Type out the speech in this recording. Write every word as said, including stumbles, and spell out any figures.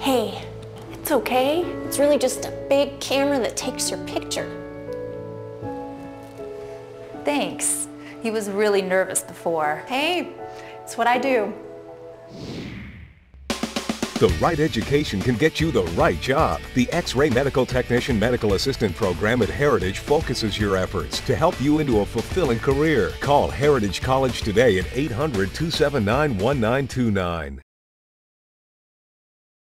Hey, it's okay. It's really just a big camera that takes your picture. Thanks. He was really nervous before. Hey, it's what I do. The right education can get you the right job. The X-Ray Medical Technician Medical Assistant Program at Heritage focuses your efforts to help you into a fulfilling career. Call Heritage College today at eight hundred, two seven nine, one nine two nine.